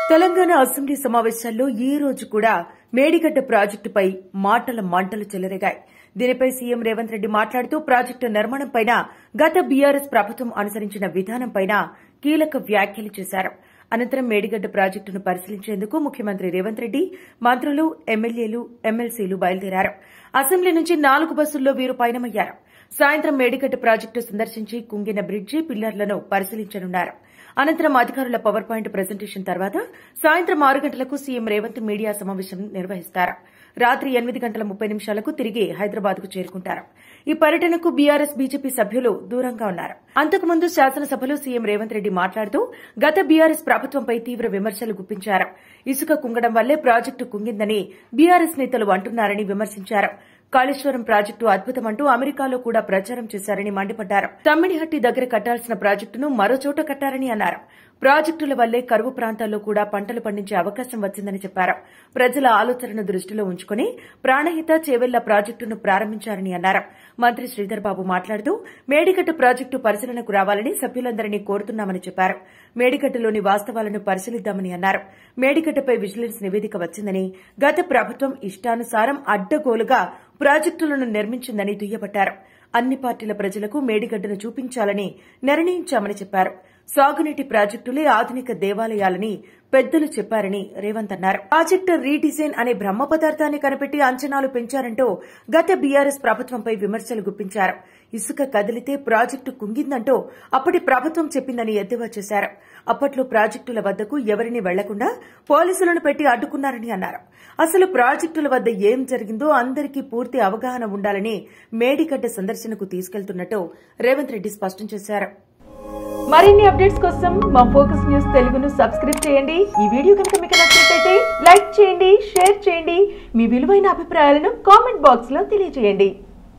Telangana assembly సమావేశాల్లో ఈ రోజు కూడా మేడిగడ్డ ప్రాజెక్టుపై మాటల మంటలు చెలరేగాయి. దీనిపై సీఎం రేవంత్ రెడ్డి మాట్లాడుతూ ప్రాజెక్టు నిర్మాణంపై గత బీఆర్ఎస్ ప్రభుత్వం అనుసరించిన విధానంపై కీలక వ్యాఖ్యలు చేశారు. అనంతరం మేడిగడ్డ ప్రాజెక్టును పరిశీలించేందుకు ముఖ్యమంత్రి రేవంత్ రెడ్డి, మంత్రులు, ఎమ్మెల్యేలు, ఎమ్మెల్సీలు బయలుదేరారు. అసెంబ్లీ నుంచి 4 బస్సుల్లో వీరు పయనమయ్యారు. సాయంత్రం మేడిగడ్డ ప్రాజెక్టు సందర్శించి కుంగిన బ్రిడ్జి, పిల్లర్లను పరిశీలించనున్నారు. అనంతరం అధికారుల పవర్ పాయింట్ ప్రజెంటేషన్ తర్వాత సాయంత్రం 6 గంటలకు సీఎం రేవంత్ మీడియా సమావేశం నిర్వహిస్తారు. రాత్రి 8:30 తిరిగి హైదరాబాద్ కు చేరుకుంటారు. ఈ పర్యటనకు బీఆర్ఎస్, బీజేపీ సభ్యులు దూరంగా ఉన్నారు. అంతకుముందు శాసనసభలో సీఎం రేవంత్ రెడ్డి మాట్లాడుతూ గత బీఆర్ఎస్ ప్రభుత్వంపై తీవ్ర విమర్శలు గుప్పించారు. ఇసుక కుంగడం వల్లే ప్రాజెక్టు కుంగిందని బీఆర్ఎస్ నేతలు అంటున్నారని విమర్శించారు. కాళేశ్వరం ప్రాజెక్టు అద్భుతమంటూ అమెరికాలో కూడా ప్రచారం చేశారని మండిపడ్డారు. తమ్మిడిహట్టి దగ్గర కట్టాల్సిన ప్రాజెక్టును మరో చోట కట్టారని అన్నారు. ప్రాజెక్టుల వల్లే కరువు ప్రాంతాల్లో కూడా పంటలు పండించే అవకాశం వచ్చిందని చెప్పారు. ప్రజల ఆలోచనను దృష్టిలో ఉంచుకుని ప్రాణహిత, చేవెళ్ల ప్రాజెక్టును ప్రారంభించారని అన్నారు. మంత్రి శ్రీధర్ బాబు మాట్లాడుతూ మేడిగడ్డ ప్రాజెక్టు పరిశీలనకు రావాలని సభ్యులందరినీ కోరుతున్నామని చెప్పారు. మేడిగడ్డలోని వాస్తవాలను పరిశీలిద్దామని అన్నారు. మేడిగడ్డపై విజిలెన్స్ నివేదిక వచ్చిందని, గత ప్రభుత్వం ఇష్టానుసారం అడ్డగోలుగా ప్రాజెక్టులను నిర్మించిందని దుయ్యబట్టారు. అన్ని పార్టీల ప్రజలకు మేడిగడ్డను చూపించాలని నిర్ణయించామని చెప్పారు. సాగునీటి ప్రాజెక్టులే ఆధునిక దేవాలయాలని పెద్దలు చెప్పారని రేవంత్ అన్నారు. ప్రాజెక్టు రీడిజైన్ అనే బ్రహ్మ పదార్థాన్ని కనిపెట్టి అంచనాలు పెంచారంటూ గత బీఆర్ఎస్ ప్రభుత్వంపై విమర్శలు గుప్పించారు. ఇసుక కదిలితే ప్రాజెక్టు కుంగిందంటూ అప్పటి ప్రభుత్వం చెప్పిందని ఎద్దేవా చేశారు. అప్పట్లో ప్రాజెక్టుల వద్దకు ఎవరిని వెళ్లకుండా పోలీసులను పెట్టి అడ్డుకున్నారని అన్నారు. అసలు ప్రాజెక్టుల వద్ద ఏం జరిగిందో అందరికీ పూర్తి అవగాహన ఉండాలని మేడిగడ్డ సందర్శనకు తీసుకెళ్తున్నట్టు రేవంత్ రెడ్డి స్పష్టం చేశారు. మరిన్ని అప్డేట్స్ కోసం మా ఫోకస్ న్యూస్ తెలుగును సబ్స్క్రైబ్ చేయండి. ఈ వీడియో కనుక మీకు నచ్చినట్లయితే లైక్ చేయండి, షేర్ చేయండి. మీ విలువైన అభిప్రాయాలను కామెంట్ బాక్స్ లో తెలియజేయండి.